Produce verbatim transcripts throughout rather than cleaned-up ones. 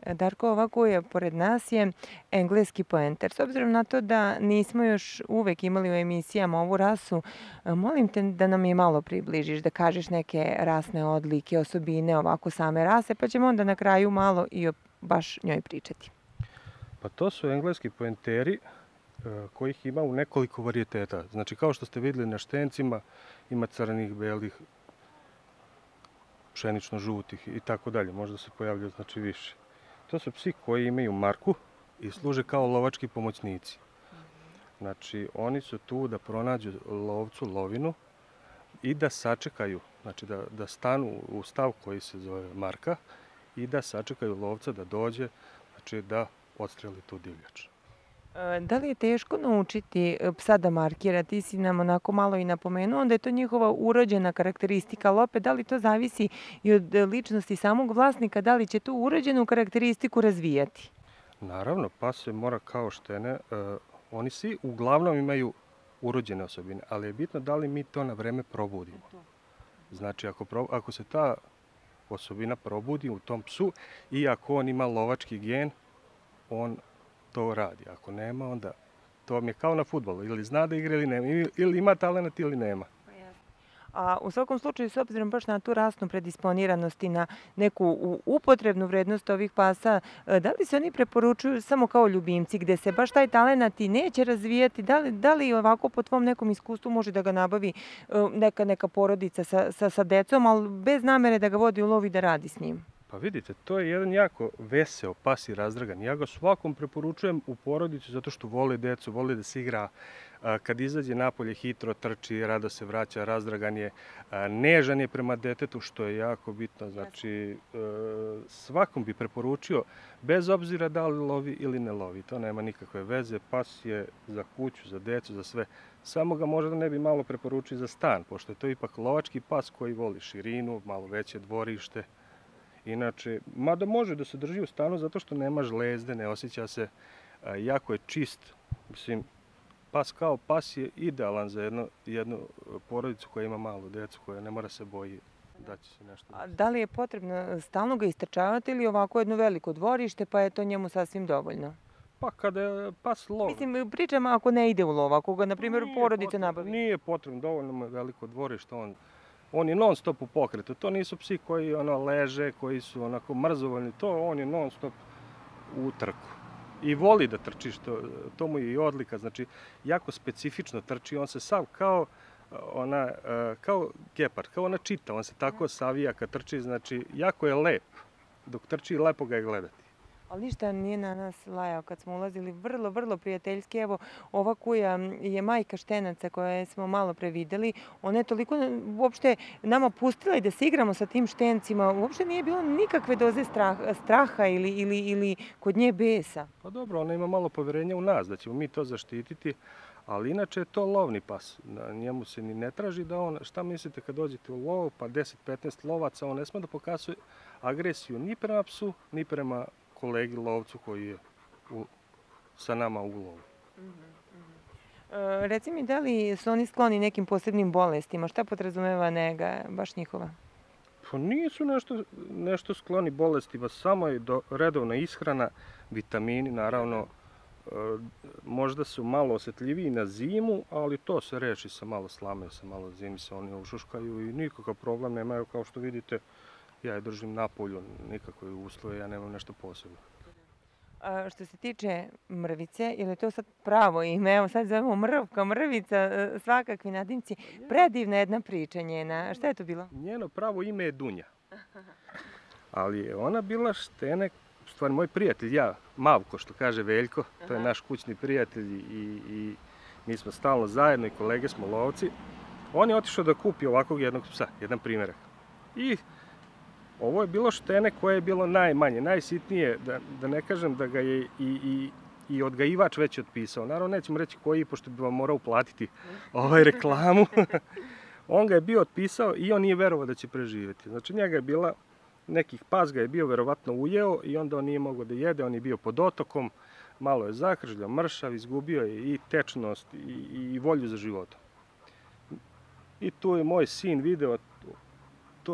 Darko, ovako je, pored nas je engleski pointer. S obzirom na to da nismo još uvek imali u emisijama ovu rasu, molim te da nam je malo približiš, da kažeš neke rasne odlike, osobine ovako same rase, pa ćemo onda na kraju malo i o baš njoj pričati. Pa to su engleski pointeri kojih ima u nekoliko varijeteta. Znači, kao što ste vidjeli na štencima, ima crnih, belih, pšenično-žutih i tako dalje. Možda se pojavljaju znači više. To su psi koji imaju marku i služe kao lovački pomoćnici. Znači, oni su tu da pronađu lovcu lovinu i da sačekaju, znači da, da stanu u stav koji se zove marka i da sačekaju lovca da dođe, znači da odstreli tu divljač. Da li je teško naučiti psa da markira? Ti si nam onako malo i napomenuo, onda je to njihova urođena karakteristika, ali opet da li to zavisi i od ličnosti samog vlasnika, da li će tu urođenu karakteristiku razvijati? Naravno, pas se mora kao štene, uh, oni svi uglavnom imaju urođene osobine, ali je bitno da li mi to na vreme probudimo. Znači, ako, pro, ako se ta osobina probudi u tom psu i ako on ima lovački gen, on to radi. Ako nema, onda to vam je kao na fudbalu. Ili zna da igra ili nema. Ili ima talent ili nema. A u svakom slučaju, s obzirom baš na tu rasnu predisponiranost i na neku upotrebnu vrednost ovih pasa, da li se oni preporučuju samo kao ljubimci, gde se baš taj talent i neće razvijati? Da li, da li ovako po tvom nekom iskustvu može da ga nabavi neka, neka porodica sa, sa, sa decom, ali bez namere da ga vodi u lov i da radi s njim? Pa vidite, to je jedan jako veseo pas i razdragan. Ja ga svakom preporučujem u porodicu zato što voli decu, voli da se igra. Kad izađe napolje, hitro trči, rado se vraća, razdragan je, nežan je prema detetu, što je jako bitno. Znači, svakom bi preporučio, bez obzira da li lovi ili ne lovi. To nema nikakve veze. Pas je za kuću, za decu, za sve. Samo ga možda ne bi malo preporučio za stan, pošto je to ipak lovački pas koji voli širinu, malo veće dvorište. Inače, mada može da se drži u stanu zato što nema žlezde, ne osjeća se, jako je čist. Mislim, pas kao pas je idealan za jednu, jednu porodicu koja ima malu decu, koja ne mora se boji da će se nešto... A da li je potrebno stalno ga istrčavati ili ovako jedno veliko dvorište, pa je to njemu sasvim dovoljno? Pa kada je pas lov... Mislim, pričam ako ne ide u lov, ako ga, na primjer, porodica nabavi. Nije potrebno, dovoljno mu je veliko dvorište, on... On je non stop u pokretu, to nisu psi koji ono leže, koji su onako mrzovoljni, to on je non stop u trku. I voli da trči, što, to mu je i odlika, znači jako specifično trči, on se sav kao, ona, kao gepard, kao ona čita, on se tako savija kad trči, znači jako je lep, dok trči lepo ga je gledati. Ali ništa nije na nas lajao kad smo ulazili, vrlo, vrlo prijateljski. Evo, ova kuja je majka štenaca koje smo malo pre videli. Ona je toliko uopšte nama pustila i da se igramo sa tim štencima. Uopšte nije bilo nikakve doze straha, straha ili, ili, ili kod nje besa. Pa dobro, ona ima malo poverenja u nas, da ćemo mi to zaštititi. Ali inače je to lovni pas. Na njemu se ni ne traži da on, šta mislite kad dođete u lov, pa deset petnaest lovaca, on ne sme da pokazuje agresiju ni prema psu, ni prema kolegi lovcu koji je u, sa nama u lovu. Mm -hmm. e, reci mi, da li su oni skloni nekim posebnim bolestima? Šta podrazumeva nega baš njihova? Pa nisu nešto, nešto skloni bolestima, samo je do, redovna ishrana, vitamini, naravno, e, možda su malo osjetljiviji na zimu, ali to se reši sa malo slame, sa malo zimi se oni ušuškaju i nikakav problem nemaju, kao što vidite. Ja je držim na polju, nikakve uslove, ja nemam nešto posebno. A što se tiče mrvice, je li to sad pravo ime? Evo sad zovemo mrvka, mrvica, svakakvi nadimci. Predivna jedna priča njena. Šta je to bilo? Njeno pravo ime je Dunja. Ali je ona bila štene, u stvari moj prijatelj, ja, Mavko, što kaže Veljko, to je naš kućni prijatelj i, i mi smo stalno zajedno i kolege smo lovci. On je otišao da kupi ovakvog jednog psa, jedan primjerak. I ovo je bilo štene koje je bilo najmanje, najsitnije, da, da ne kažem da ga je i, i, i odgajivač već otpisao. Naravno, nećemo reći koji, pošto bi vam morao uplatiti ovaj reklamu. On ga je bio otpisao i on nije verovao da će preživjeti. Znači, njega je bila, nekih pas ga je bio verovatno ujeo i onda on nije mogao da jede, on je bio pod otokom, malo je zakržljao, mršav, izgubio je i tečnost i, i volju za životom. I tu je moj sin video to,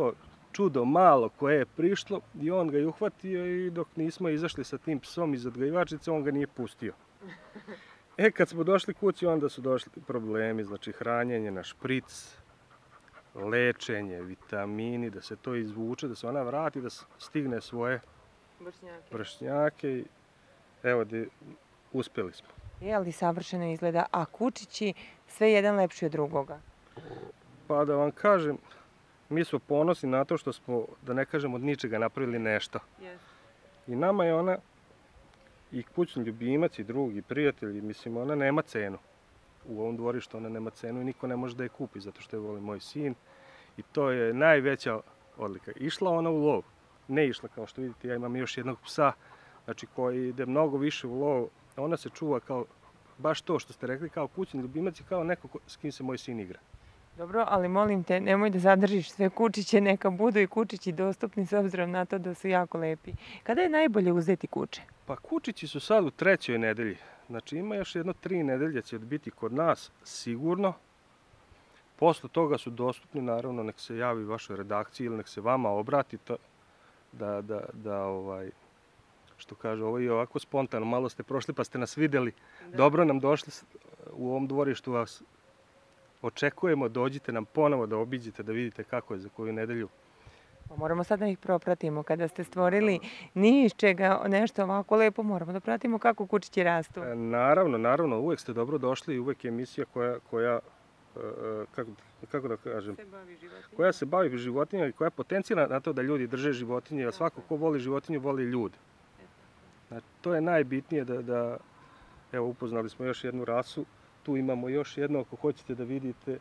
čudo malo koje je prišlo i on ga je uhvatio i dok nismo izašli sa tim psom iz odgajivačice, on ga nije pustio. E, kad smo došli kući, onda su došli problemi, znači hranjenje na špric, lečenje, vitamini, da se to izvuče, da se ona vrati, da stigne svoje Vršnjake. vršnjake i evo, uspjeli smo. Je li savršeno izgleda, a kučići sve jedan lepši od drugoga? Pa da vam kažem, mi smo ponosni na to što smo, da ne kažem, od ničega napravili nešto. Yes. I nama je ona i kućni ljubimac i drugi prijatelji, mislim, ona nema cenu. U ovom dvorištu ona nema cenu i niko ne može da je kupi, zato što je voli moj sin. I to je najveća odlika. Išla ona u lov, ne išla, kao što vidite, ja imam još jednog psa, znači koji ide mnogo više u lov. Ona se čuva kao, baš to što ste rekli, kao kućni ljubimac i kao neko s kim se moj sin igra. Dobro, ali molim te, nemoj da zadržiš sve kučiće, neka budu i kučići dostupni s obzirom na to da su jako lepi. Kada je najbolje uzeti kuće? Pa kučići su sad u trećoj nedelji. Znači ima još jedno tri nedelje će biti kod nas sigurno. Posle toga su dostupni, naravno, nek se javi vašoj redakciji ili nek se vama obrati to, da, da, da ovaj, što kaže, ovo je ovako spontano, malo ste prošli pa ste nas vidjeli. Da. Dobro nam došli u ovom dvorištu, vas očekujemo, dođite nam ponovo da obiđete, da vidite kako je za koju nedelju. Moramo sad da ih propratimo. Kada ste stvorili ni iz čega nešto ovako lepo, moramo da pratimo kako kučići rastu. E, naravno, naravno, uvek ste dobro došli i uvek je emisija koja, koja e, kako, kako da kažem, se bavi koja se bavi životinjama i koja potencira na to da ljudi drže životinje, jer svako ko voli životinju, voli ljude. Znači, to je najbitnije da, da, evo, upoznali smo još jednu rasu, tu imamo još jedno, ako hoćete da vidite.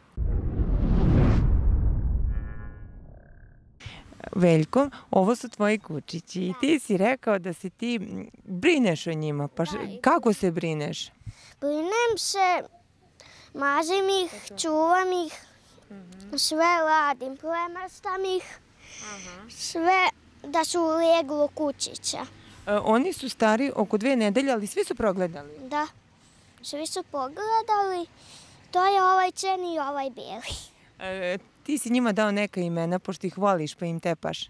Veljko, ovo su tvoji kučići i ti si rekao da se ti brineš o njima. Pa kako se brineš? Brinem se, mazim ih, čuvam ih, sve radim, premrstam ih, sve da su u leglu kučića. Oni su stari oko dve nedelje, ali svi su progledali? Da, svi su pogledali. To je ovaj crni i ovaj bijeli. E, ti si njima dao neka imena, pošto ih voliš pa im tepaš.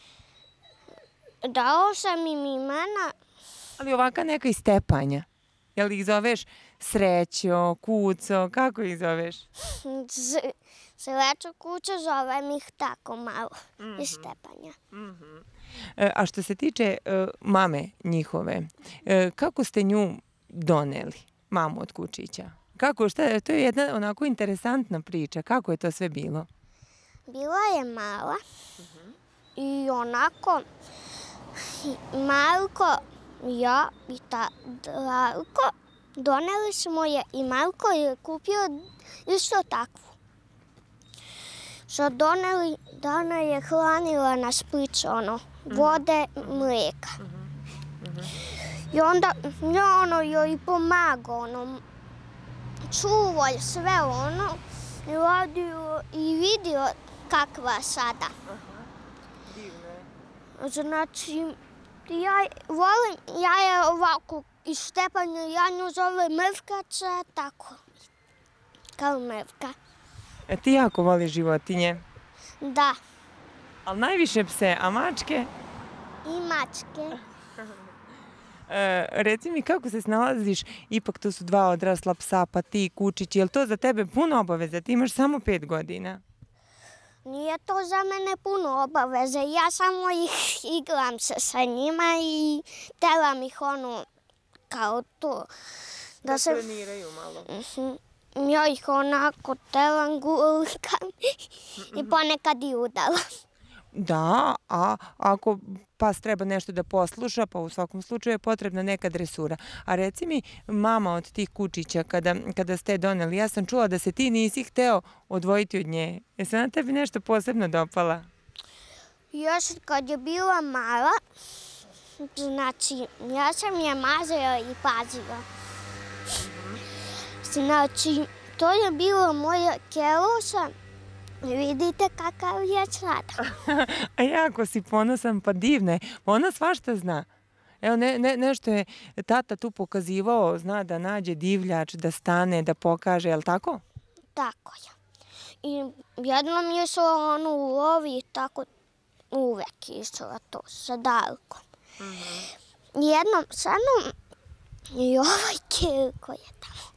Dao sam im imena. Ali ovaka neka iz tepanja. Jel ih zoveš Srećo, Kuco, kako ih zoveš? Srećo, Kućo, zovem ih tako malo, mm-hmm. iz tepanja. Mm-hmm. E, a što se tiče e, mame njihove, e, kako ste nju doneli, mamu od kučića? Kako, šta, to je jedna onako interesantna priča. Kako je to sve bilo? Bila je mala uh-huh. i onako Marko, ja i ta Darko doneli smo je i Marko je kupio isto takvu. Što doneli, Dana je hranila na špric, ono, vode, mlijeka. Uh-huh. Uh-huh. I onda ja ono joj pomagao, ono, čuvao sve ono, i radio i vidio kakva sada. Aha, divno je. Znači, ja volim, ja je ovako iz Štepanja, ja nju zove Mrvkača, tako, kao Mrvka. E, ti jako voliš životinje? Da. Ali najviše pse, a mačke? I mačke. E, reci mi kako se snalaziš, ipak tu su dva odrasla psa, pa ti kučići, je li to za tebe puno obaveza? Ti imaš samo pet godina. Nije to za mene puno obaveze, ja samo ih igram se sa njima i telam ih ono kao to. Da, da se treniraju malo. Uh-huh. Ja ih onako telam, gulikam i ponekad i udalam. Da, a ako pas treba nešto da posluša, pa u svakom slučaju je potrebna neka dresura. A reci mi, mama od tih kučića, kada, kada ste doneli, ja sam čula da se ti nisi hteo odvojiti od nje. Je se na tebi nešto posebno dopala? Još kad je bila mala, znači, ja sam je mazila i pazila. Znači, to je bila moja keluša. Vidite kakav je sada. A jako si ponosan, pa divna je. Ona svašta zna. Evo, ne, ne, nešto je tata tu pokazivao, zna da nađe divljač, da stane, da pokaže, je li tako? Tako je. i jednom je išla ono u lov i tako uvek je išla to sa Dalkom. Jednom sa mnom i ovaj Kirko je tamo.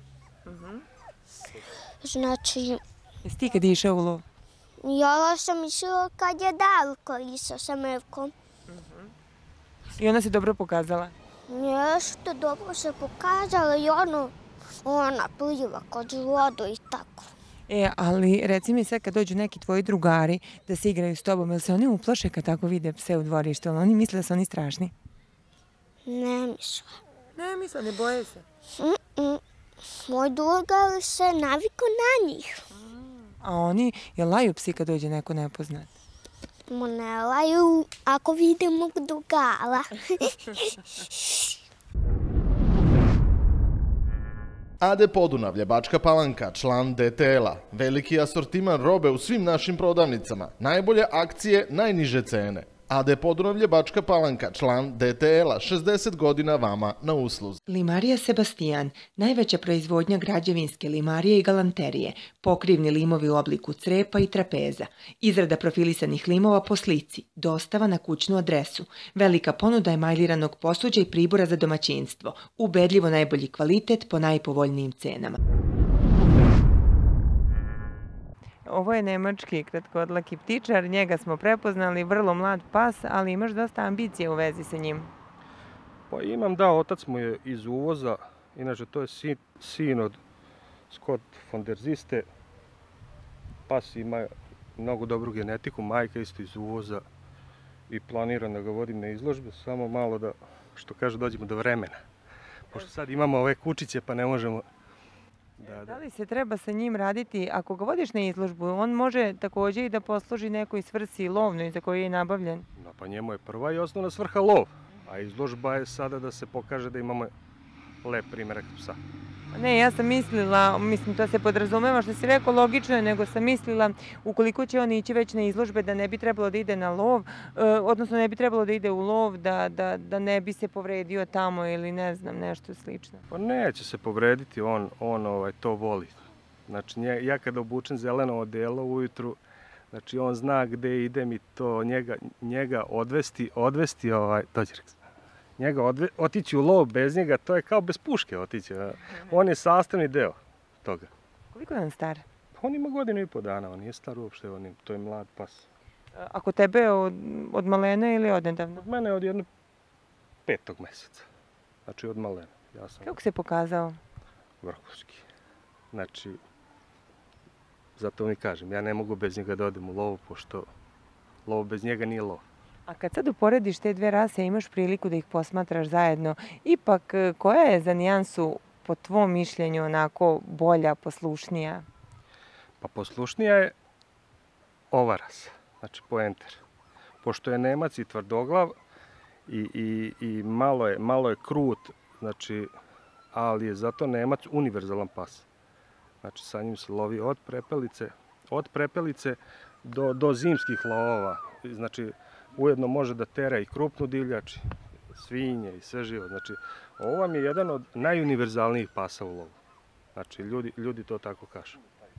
Znači, Jesi ti kad je išao u lov? ja sam išla kad je Dalko išao sa Mrkom. I ona se dobro pokazala? Nešto dobro se pokazala i ono, ona pliva kod vodu i tako. E, ali reci mi sad kad dođu neki tvoji drugari da se igraju s tobom, jel se oni uplaše kad tako vide pse u dvorištu? Jel oni misle da su oni strašni? Ne misle. Ne misle, ne boje se. Mm-mm. Moj drugar se navikao na njih. A oni, jel laju psi kad dođe neko nepoznat? Mo ne laju ako vide mog drugara. A D Podunavlje, Bačka Palanka, član D T L-a. Veliki asortiman robe u svim našim prodavnicama. Najbolje akcije, najniže cene. A D Podunavlje, Bačka Palanka, član D T L-a, šezdeset godina vama na usluzi. Limarija Sebastijan, najveća proizvodnja građevinske limarije i galanterije, pokrivni limovi u obliku crepa i trapeza, izrada profilisanih limova po slici, dostava na kućnu adresu, velika ponuda emajliranog posuđa i pribora za domaćinstvo, ubedljivo najbolji kvalitet po najpovoljnijim cenama. Ovo je nemački kratkodlaki ptičar, njega smo prepoznali, vrlo mlad pas, ali imaš dosta ambicije u vezi sa njim. Pa imam, da, otac mu je iz uvoza, inače to je sin, sin od Scott von der Ziste. Pas ima mnogo dobru genetiku, majka isto iz uvoza i planiram da ga vodim na izložbe, samo malo da, što kaže, dođemo do vremena. Pošto sad imamo ove kučiće pa ne možemo... Da, da. Da li se treba sa njim raditi, ako ga vodiš na izložbu, on može također i da posluži nekoj svrsi lovnoj za koju je nabavljen? No, pa njemu je prva i osnovna svrha lov, a izložba je sada da se pokaže da imamo lep primjerak psa. Ne, ja sam mislila, mislim to se podrazumeva što si rekao logično je, nego sam mislila ukoliko će on ići već na izložbe da ne bi trebalo da ide na lov, odnosno ne bi trebalo da ide u lov, da, da, da ne bi se povredio tamo ili ne znam, nešto slično. Pa neće se povrediti, on, on ovaj, to voli. Znači nje, ja kada obučem zeleno odelo ujutru, znači on zna gde idem i to njega, njega odvesti, odvesti ovaj, dođe njega odve, otići u lov bez njega, to je kao bez puške otići. On je sastavni deo toga. Koliko je on star? On ima godinu i po dana, on nije star uopšte, on je, to je mlad pas. Ako tebe od, od malena ili od nedavno? Od mene od jednog petog meseca, znači od malena. Ja sam Kako se pokazao? vrhunski. Znači, zato mi kažem, ja ne mogu bez njega da odem u lov, pošto lov bez njega nije lov. A kad sad uporediš te dve rase, imaš priliku da ih posmatraš zajedno, ipak koja je za nijansu po tvom mišljenju onako bolja, poslušnija? Pa poslušnija je ova rasa, znači poenter. Pošto je Nemac i tvrdoglav i, i, i malo, je, malo je krut, znači, ali je zato Nemac univerzalan pas. Znači sa njim se lovi od prepelice, od prepelice do, do zimskih lovova. Znači, ujedno može da tera i krupnu divljač, svinje i sve živo. Znači, ovo vam je jedan od najuniverzalnijih pasa u lovu. Znači, ljudi, ljudi to tako kažu.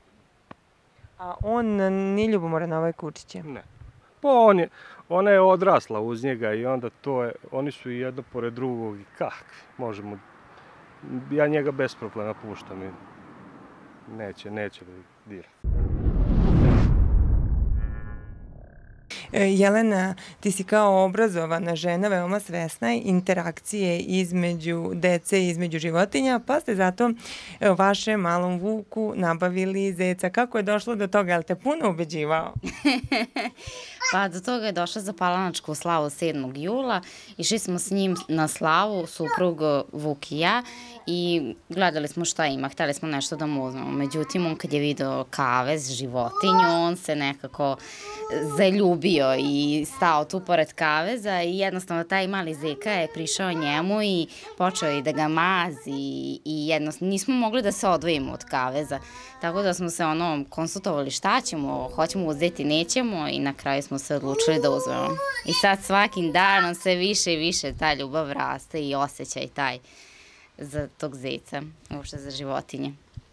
A on nije ljubomoran na ovaj kučiće? Ne. Pa on je, ona je odrasla uz njega i onda to je, oni su i jedno pored drugog i kakvi, možemo, ja njega bez problema puštam i neće, neće da ih dira. Jelena, ti si kao obrazovana žena veoma svesna interakcije između dece i između životinja, pa ste zato vašem malom Vuku nabavili zeca. Kako je došlo do toga? Je li te puno ubeđivao? Pa do toga je došla za Palanačku slavu sedmog jula. Išli smo s njim na slavu, suprug Vuk i ja, i gledali smo šta ima. Hteli smo nešto da mu uzmemo. Međutim, on kad je video kavez, životinju, on se nekako zaljubio i stao tu pored kaveza i jednostavno taj mali zeka je prišao njemu i počeo je da ga mazi i jednostavno nismo mogli da se odvojimo od kaveza. Tako da smo se ono konsultovali šta ćemo, hoćemo uzeti, nećemo i na kraju smo se odlučili da uzmemo. I sad svakim danom sve više i više ta ljubav raste i osjećaj taj za tog zeca, uopšte za životinje.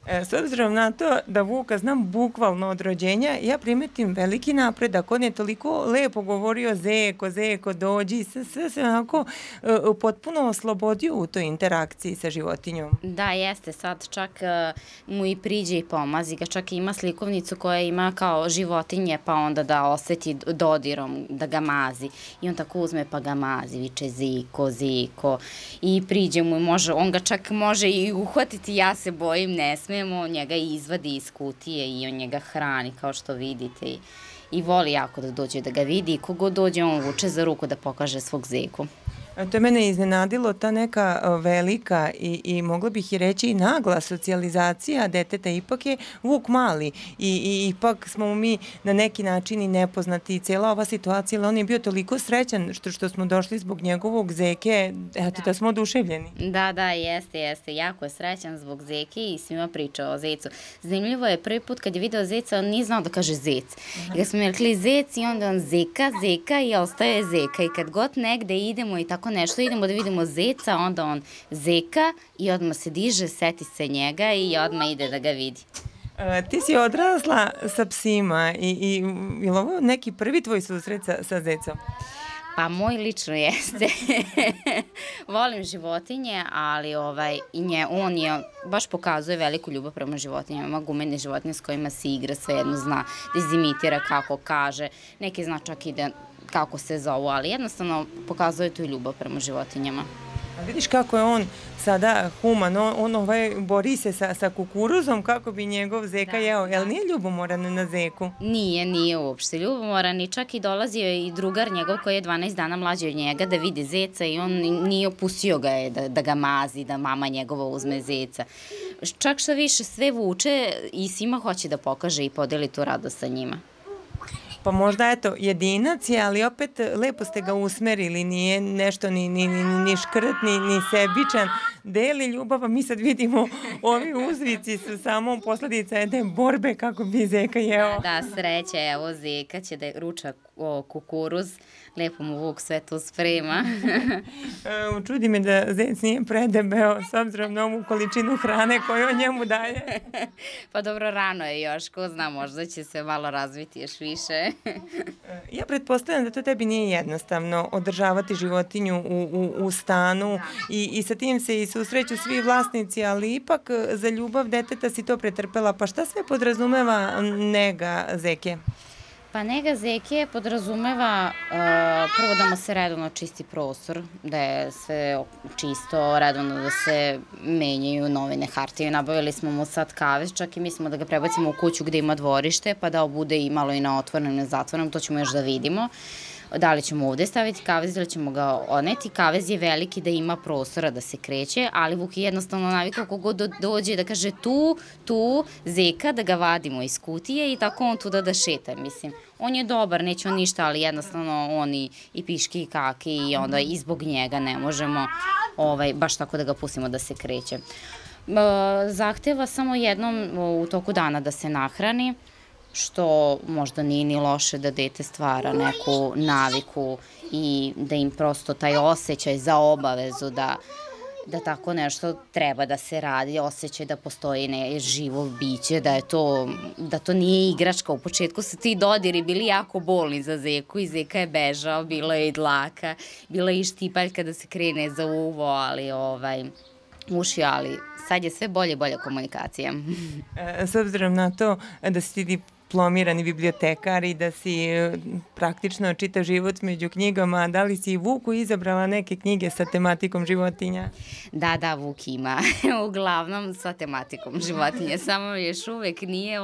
S obzirom na to da Vuka znam bukvalno od rođenja, ja primetim veliki napredak. On je toliko lepo govorio zeko, zeko, dođi, sve se onako potpuno oslobodio u toj interakciji sa životinjom. Da, jeste, sad čak mu i priđe i pomazi ga, čak ima slikovnicu koja ima kao životinje, pa onda da oseti dodirom, da ga mazi. I on tako uzme pa ga mazi, viče ziko, ziko. I priđe mu i može, on ga čak može i uhvatiti, ja se bojim, ne smem. On njega izvadi iz kutije i on njega hrani, kao što vidite. I voli jako da dođe da ga vidi i kogo dođe, on vuče za ruku da pokaže svog zeku. To je mene iznenadilo, ta neka velika i mogla bih i reći i nagla socijalizacija deteta. Ipak je Vuk mali i ipak smo mi na neki način i nepoznati i cijela ova situacija, ali on je bio toliko srećan što smo došli zbog njegovog zeke, eto da smo oduševljeni. Da, da, jeste, jeste. Jako je srećan zbog zeke i svima priča o zecu. Zanimljivo je, prvi put kad je video zeca, on nije znao da kaže zec. I kad smo mi rekli zec i onda on zeka, zeka i ostaje zeka. I kad god negde idemo i tako nešto, idemo da vidimo zeca, onda on zeka i odmah se diže, seti se njega i odmah ide da ga vidi. Ti si odrasla sa psima i je li ovo neki prvi tvoj susret sa zecom? Pa moj lično jeste. Volim životinje, ali on je, baš pokazuje veliku ljubav prema životinjama. Ima gumene životinje s kojima se igra, svejedno zna da izimitira kako kaže. Neki zna čak i da kako se zovu, ali jednostavno pokazuje tu ljubav prema životinjama. A vidiš kako je on sada human, on bori se sa kukuruzom kako bi njegov zeka jeo. Jel nije ljubomoran na zeku? Nije, nije uopšte ljubomoran i čak i dolazio i drugar njegov koji je dvanaest dana mlađi od njega da vidi zeca i on nije opustio ga je da ga mazi, da mama njegova uzme zeca. Čak što više sve vuče i svima hoće da pokaže i podeli tu radost sa njima. Pa možda, eto, jedinac je, ali opet lepo ste ga usmerili, nije nešto ni škrt, ni sebičan, deli ljubav, a mi sad vidimo ovi uzvici su samo posledica jedne borbe kako bi zeka jeo. Da, sreća, evo zeka će da ruča kukuruz, lepo mu Vuk sve to sprema. Čudi me da zec nije predebeo s obzirom na ovu količinu hrane koju on njemu daje. Pa dobro, rano je još, ko zna, možda će se malo razviti još više. Ja pretpostavljam da to tebi nije jednostavno održavati životinju u stanu i sa tim se i susreću svi vlasnici, ali ipak za ljubav deteta si to pretrpela. Pa šta sve podrazumeva nega zeke? Pa nega zeke podrazumeva prvo da mu se redovno čisti prostor, da je sve čisto, redovno da se menjaju novine, hartije. Nabavili smo mu sad kavez, čak i mislimo da ga prebacimo u kuću gde ima dvorište, pa da bude i malo i na otvorenom i na zatvorenom, to ćemo još da vidimo. Da li ćemo ovde staviti kavez ili ćemo ga odneti. Kavez je veliki da ima prostora da se kreće, ali Vuk je jednostavno navikao kogod dođe da kaže tu, tu, zeka, da ga vadimo iz kutije i tako on tu da šeta, mislim. On je dobar, neće on ništa, ali jednostavno on i piški i kaki i onda i zbog njega ne možemo baš tako da ga pustimo da se kreće. Zahteva samo jednom u toku dana da se nahrani, što možda nije ni loše da dete stvara neku naviku i da im prosto taj osjećaj za obavezu da tako nešto treba da se radi, osjećaj da postoji živo biće, da to nije igračka. U početku su ti dodiri bili jako bolni za zeku i zeka je bežao, bilo je i dlaka, bila je i štipaljka da se krene za uvo, ali uši, ali sad je sve bolje i bolja komunikacija. S obzirom na to da si ti diplomirani bibliotekar i da si praktično čitav život među knjigama, da li si i Vuku izabrala neke knjige sa tematikom životinja? Da, da, Vuk ima. Uglavnom sa tematikom životinja. Samo još uvek nije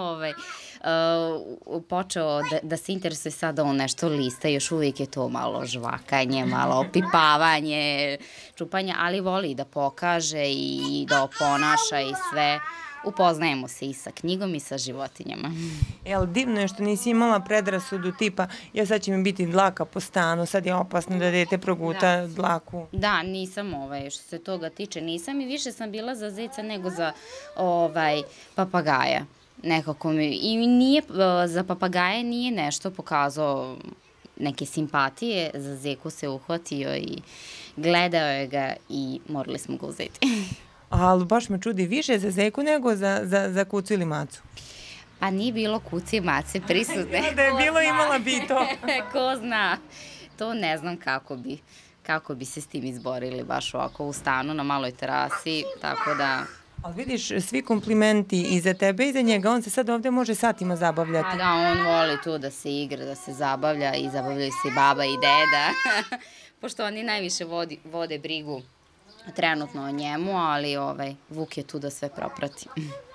počeo da se interesuje sada on nešto lista. Još uvijek je to malo žvakanje, malo opipavanje, čupanje, ali voli da pokaže i da oponaša i sve. Upoznajemo se i sa knjigom i sa životinjama. Jel, divno je što nisi imala predrasudu tipa ja sad će mi biti dlaka po stanu, sad je opasno da dete proguta dlaku. Da, nisam, što se toga tiče, nisam i više sam bila za zeca nego za papagaja. Nekako mi, i za papagaje nije nešto pokazao neke simpatije, za zeku se uhvatio i gledao je ga i morali smo ga uzeti. Ali baš me čudi, više za zeku nego za, za, za kucu ili macu. Pa nije bilo kuci i mace prisutne. Da je bilo, imala bi to. Ko zna. To ne znam kako bi, kako bi se s tim izborili baš ovako u stanu na maloj terasi, tako da... Ali vidiš, svi komplimenti i za tebe i za njega, on se sad ovde može satima zabavljati. A da, on voli tu da se igra, da se zabavlja i zabavljaju se i baba i deda, pošto oni najviše vodi, vode brigu trenutno o njemu, ali ovaj, Vuk je tu da sve proprati.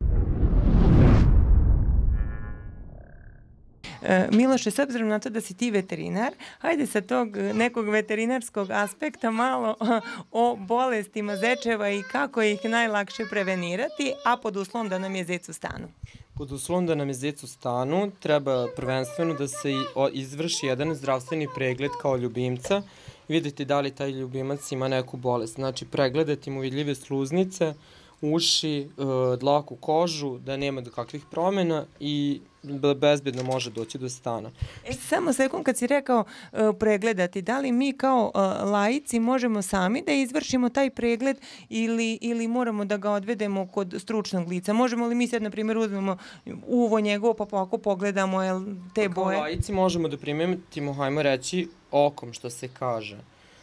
Miloše, s obzirom na to da si ti veterinar, hajde sa tog nekog veterinarskog aspekta malo o bolestima zečeva i kako ih najlakše prevenirati, a pod uslovom da nam je zec u stanu. Pod uslovom da nam je zec u stanu treba prvenstveno da se izvrši jedan zdravstveni pregled kao ljubimca i vidjeti da li taj ljubimac ima neku bolest. Znači pregledati mu vidljive sluznice, uši, dlaku, kožu, da nema do kakvih promjena i da bezbedno može doći do stana. E, samo sekund, kad si rekao pregledati, da li mi kao laici možemo sami da izvršimo taj pregled ili, ili moramo da ga odvedemo kod stručnog lica? Možemo li mi sad, na primjer, uzmemo uvo njegovo pa ovako pogledamo jel, te boje? Kao laici možemo da primetimo, hajmo reći, okom, što se kaže.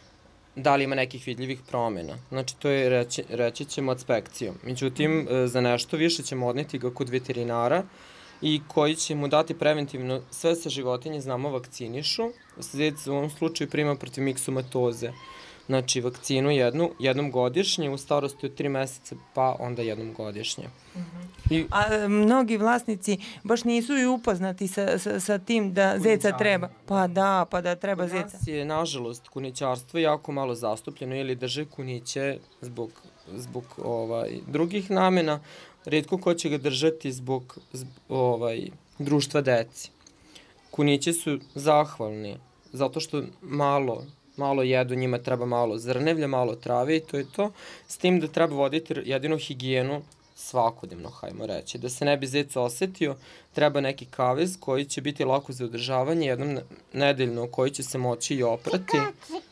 Da li ima nekih vidljivih promjena. Znači, to je reći, reći ćemo adspekcijom. Međutim, za nešto više ćemo odneti ga kod veterinara i koji će mu dati preventivno sve sa životinje znamo vakcinišu. Zec u ovom slučaju prima protiv miksomatoze. Znači, vakcinu jednu, jednom godišnje, u starosti od tri meseca, pa onda jednom godišnje. I... A mnogi vlasnici baš nisu i upoznati sa, sa, sa tim da zeca treba. Pa da, pa da treba zeca. Kod nas je, nažalost, kunićarstvo jako malo zastupljeno ili drže kuniće zbog, zbog ovaj, drugih namena. Rijetko ko će ga držati zbog, zbog ovaj, društva deci. Kunići su zahvalni, zato što malo... malo jedu, njima treba malo zrnevlja, malo trave i to je to. S tim da treba voditi jedino higijenu svakodnevno, hajmo reći. Da se ne bi zec osetio, treba neki kavez koji će biti lako za održavanje jednom nedeljno, koji će se moći i oprati.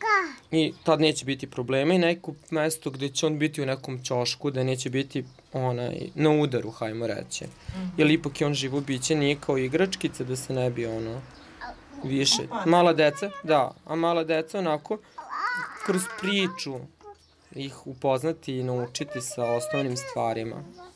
I tad neće biti problema i neko mesto gde će on biti u nekom ćošku, da neće biti onaj, na udaru, hajmo reći. Jer ipak je on živo biće, nije kao igračkica, da se ne bi ono... više. Mala deca, da, a mala deca onako kroz priču ih upoznati i naučiti sa osnovnim stvarima.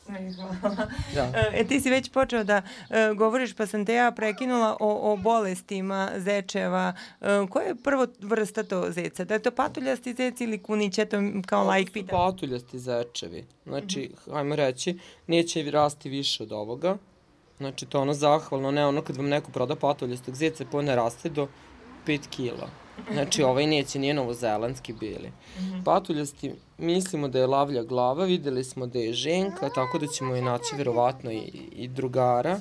Da. E, ti si već počeo da e, govoriš, pa sam te ja prekinula o, o bolestima zečeva. E, koja je prvo vrsta to zeca? Da je to patuljasti zec ili kunić? Eto, kao laik pitam. Patuljasti zečevi. Znači, hajmo reći, neće rasti više od ovoga. Znači, to je ono zahvalno, ne ono kad vam neko proda patuljastog zeca, pa ne raste do pet kila. Znači, ovaj neće, nije novozelandski bili. Patuljasti, mislimo da je lavlja glava, videli smo da je ženka, tako da ćemo je naći verovatno i, i drugara,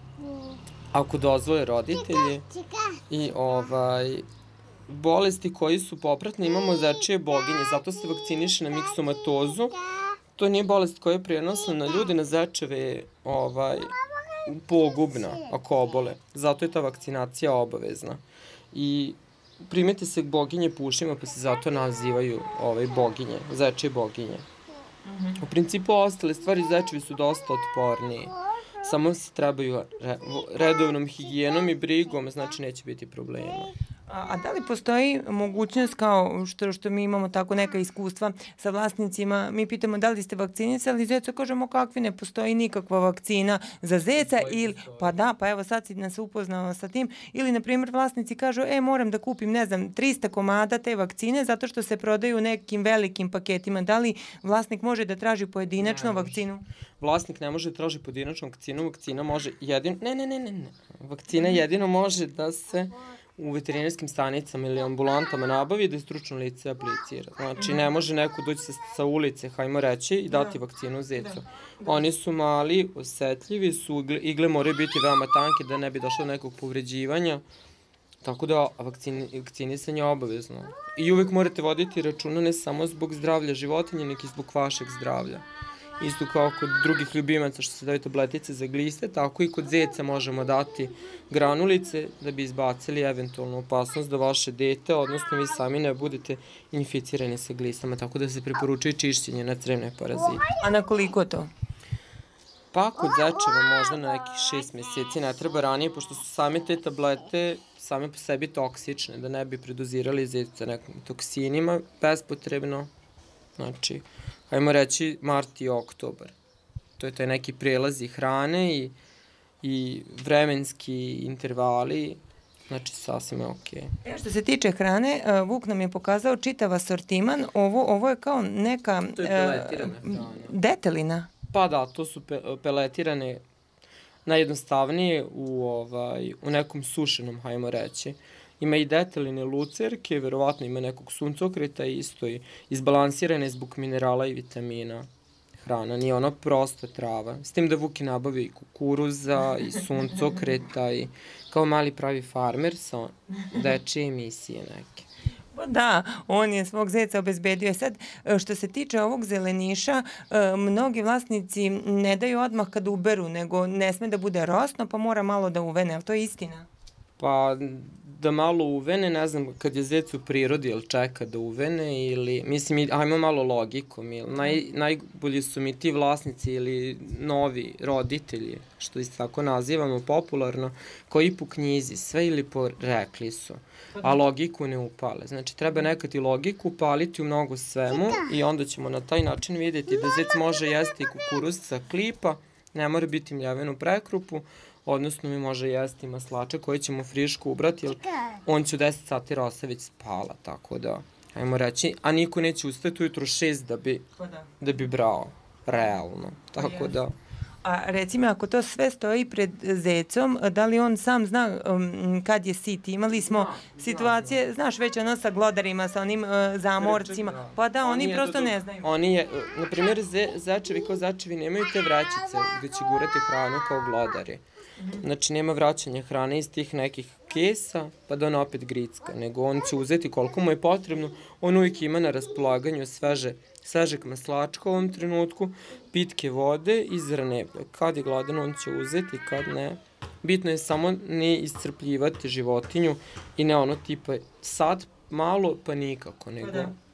ako dozvole roditelji. I ovaj, bolesti koji su popratne imamo zečije boginje, zato se vakciniše na miksomatozu. To nije bolest koja je prenosna na ljude, na zečeve ovaj, pogubna, ako obole. Zato je ta vakcinacija obavezna. I primete se boginje pušima, pa se zato nazivaju ovaj, boginje, zečije boginje. U principu, ostale stvari zečevi su dosta otporniji. Samo se trebaju re, redovnom higijenom i brigom, znači neće biti problema. A, a da li postoji mogućnost, kao što, što mi imamo tako neka iskustva sa vlasnicima, mi pitamo da li ste vakcinisali zeca, kažemo kakvi, ne postoji nikakva vakcina za zeca, ili, pa da, pa evo sad si nas upoznao sa tim, ili na primjer vlasnici kažu, e moram da kupim, ne znam, trista komada te vakcine zato što se prodaju u nekim velikim paketima, da li vlasnik može da traži pojedinačno vakcinu? Vlasnik ne može da traži pojedinačnu vakcinu, vakcina može jedino, ne, ne, ne, ne, ne, vakcina jedino može da se u veterinarskim stanicama ili ambulantama nabavi da je stručno lice aplicira. Znači, ne može neko doći sa, sa ulice, hajmo reći, i dati vakcinu zecu. Oni su mali, osetljivi su, igle, igle moraju biti veoma tanke da ne bi došlo do nekog povređivanja. Tako da vakcini, vakcinisanje je obavezno. I uvek morate voditi računa ne samo zbog zdravlja životinje, nek i zbog vašeg zdravlja. Isto kao kod drugih ljubimaca što se daju tabletice za gliste, tako i kod zeca možemo dati granulice da bi izbacili eventualnu opasnost da vaše dete, odnosno vi sami ne budete inficirani sa glistama, tako da se preporučuje čišćenje na crevne parazite. A na koliko to? Pa kod zečeva možda na nekih šest meseci, ne treba ranije, pošto su same te tablete same po sebi toksične, da ne bi predozirali zecu sa nekim toksinima bespotrebno. Znači, hajmo reći mart i oktobar. To je taj neki prelazi hrane i, i vremenski intervali, znači sasvim je okej. E, što se tiče hrane, Vuk nam je pokazao čitav asortiman, ovo, ovo je kao neka To je peletirana hrana. Detelina. Pa da, to su pe, peletirane najjednostavnije u, ovaj, u nekom sušenom, hajmo reći. Ima i deteline lucerke, verovatno ima nekog suncokreta isto i izbalansirane zbog minerala i vitamina hrana. Nije ono prosto trava. S tim da Vuki nabavi i kukuruza i suncokreta i kao mali pravi farmer sa dečije emisije neke. Da, on je svog zeca obezbedio. Sad, što se tiče ovog zeleniša, mnogi vlasnici ne daju odmah kad uberu, nego ne sme da bude rosno, pa mora malo da uvene. Ali to je istina? Pa da malo uvene, ne znam, kad je zec u prirodi, ili čeka da uvene, ili, mislim, ajmo malo logikom, ili, naj, najbolji su mi ti vlasnici ili novi roditelji, što isto tako nazivamo popularno, koji po knjizi, sve ili po rekli su, a logiku ne upale. Znači, treba nekad i logiku upaliti u mnogo svemu i onda ćemo na taj način vidjeti da zec može jesti kukuruz sa klipa, ne mora biti mljaven u prekrupu, odnosno mi može jesti maslače koje ćemo frišku ubrati, jer on će u deset sati rosa već spala, tako da, ajmo reći, a niko neće ustati ujutro šest da bi, da bi brao, realno, tako da. A reci mi, ako to sve stoji pred zecom, da li on sam zna um, kad je sit? Imali smo no, situacije, no, znaš već ono sa glodarima, sa onim uh, zamorcima, pa da, oni, oni prosto ne znaju. Oni je, na primjer, ze, zečevi kao zečevi nemaju te vrećice gde će gurati hranu kao glodari. Znači, nema vraćanja hrane iz tih nekih kesa, pa da on opet gricka, nego on će uzeti koliko mu je potrebno. On uvijek ima na raspolaganju sveže, svežeg maslačka u ovom trenutku, pitke vode i zrne. Kad je gladan, on će uzeti, kad ne. Bitno je samo ne iscrpljivati životinju i ne ono tipa sad malo, pa nikako, nego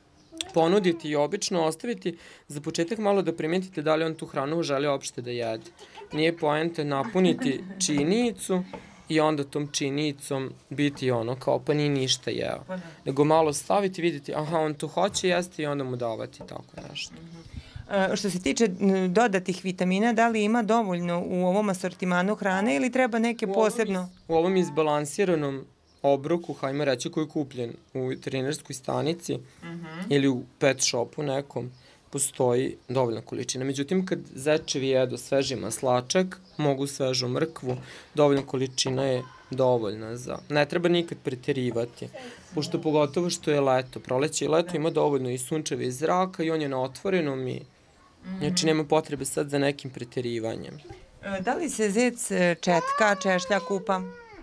ponuditi i obično ostaviti za početak malo da primetite da li on tu hranu želi uopšte da jede. Nije poenta napuniti činijicu i onda tom činicom biti ono kao pa nije ništa jeo. Nego malo staviti i vidjeti aha on to hoće jesti i onda mu davati tako nešto. Što se tiče dodatih vitamina, da li ima dovoljno u ovom asortimanu hrane ili treba neke posebno? U ovom izbalansiranom obroku, hajmo reći, koji je kupljen u veterinarskoj stanici ili u pet shopu nekom, postoji dovoljna količina. Međutim, kad zečevi jedu sveži maslačak, mogu svežu mrkvu, dovoljna količina je dovoljna za... Ne treba nikad preterivati, pošto pogotovo što je leto. Proleće i leto ima dovoljno i sunčeve iz zraka i on je na otvorenom i znači nema potrebe sad za nekim preterivanjem. Da li se zec četka, češlja, kupa?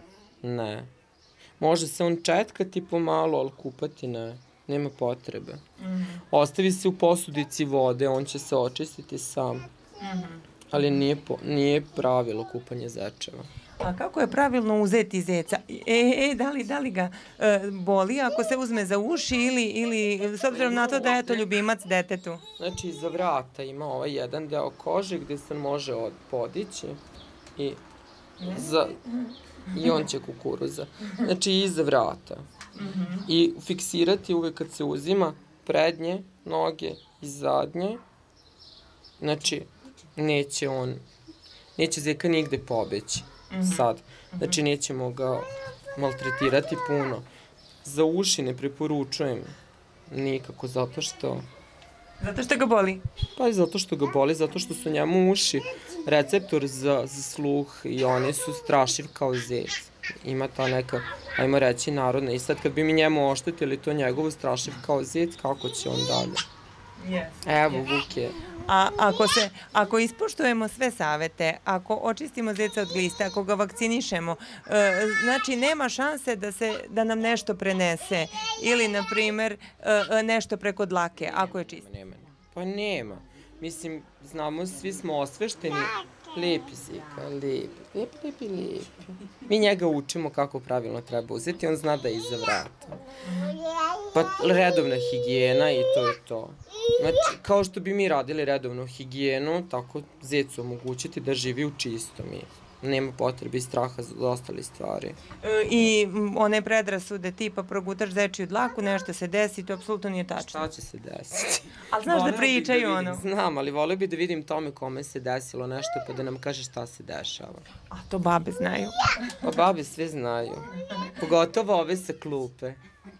Ne. Može se on četkati pomalo, ali kupati ne. Nema potrebe. Ostavi se u posudici vode, on će se očistiti sam. Ali nije, po, nije pravilo kupanje zečeva. A kako je pravilno uzeti zeca? E, e, da li, da li ga e, boli ako se uzme za uši ili, ili s obzirom na to da je to ljubimac detetu? Znači, iza vrata ima ovaj jedan deo kože gde se može od, podići i, za, i on će kukuruza. Znači, iza vrata. I fiksirati uvek kad se uzima prednje noge i zadnje. Znači, neće on, neće zeka nigde pobeći sad. Znači, nećemo ga maltretirati puno. Za uši ne preporučujem nikako, zato što... Zato što ga boli? Pa i zato što ga boli, zato što su njemu uši receptor za, za sluh i oni su strašiv kao zec. Ima ta neka, ajmo reći, narodna. I sad kad bi mi njemu oštetili to njegovo strašiv kao zec, kako će on dalje? Yes. Evo, Vuk je. A ako, se, ako ispoštujemo sve savete, ako očistimo zeca od glista, ako ga vakcinišemo, e, znači nema šanse da, se, da nam nešto prenese ili, na primer, e, nešto preko dlake, ako je čisto. Nema, nema. Pa nema. Mislim, znamo, svi smo osvešteni. Lepi Zika, lepi, lepi, lepi, lepi. Mi njega učimo kako pravilno treba uzeti, on zna da je iza vrata. Pa redovna higijena i to je to. Znači, kao što bi mi radili redovnu higijenu, tako zecu omogućiti da živi u čistom i nema potrebe i straha za ostale stvari. I one predrasude tipa progutaš zečiju dlaku, nešto se desi, to apsolutno nije tačno. Šta će se desiti? Ali znaš da pričaju ono? Znam, ali volio bi da vidim tome kome se desilo nešto pa da nam kaže šta se dešava. A to babe znaju. Pa babe sve znaju. Pogotovo ove sa klupe.